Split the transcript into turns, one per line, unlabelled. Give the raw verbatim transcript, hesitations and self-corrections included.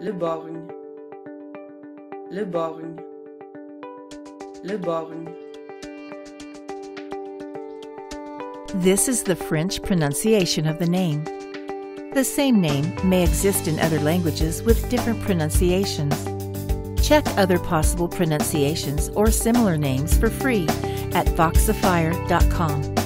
Leborgne, Leborgne, Leborgne.
This is the French pronunciation of the name. The same name may exist in other languages with different pronunciations. Check other possible pronunciations or similar names for free at voxifier dot com.